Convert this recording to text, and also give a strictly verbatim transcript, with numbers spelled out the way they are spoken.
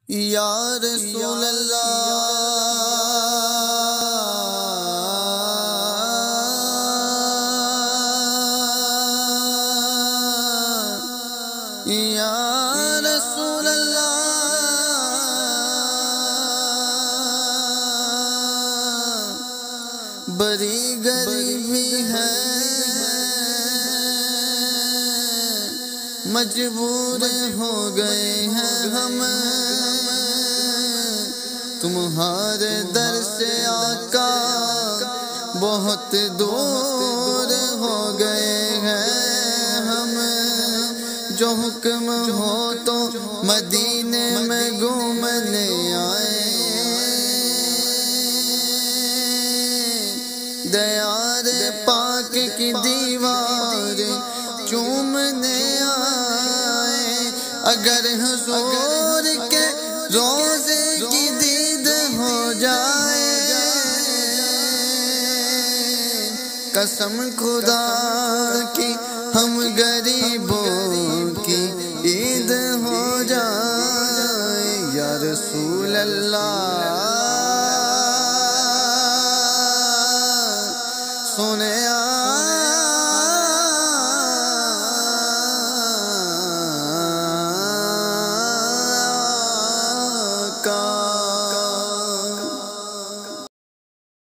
یا رسول اللہ یا رسول اللہ بڑی غریبی ہے مجبور ہو گئے ہیں ہم تمہارے در سے آقا بہت دور ہو گئے ہیں ہم جو حکم ہو تو مدینے میں گھومنے آئے دیار پاک کی دیوار چومنے آئے اگر حضور کے روزے کی دید ہو جائے قسم خدا کی ہم غریبوں کی عید ہو جائے یا رسول اللہ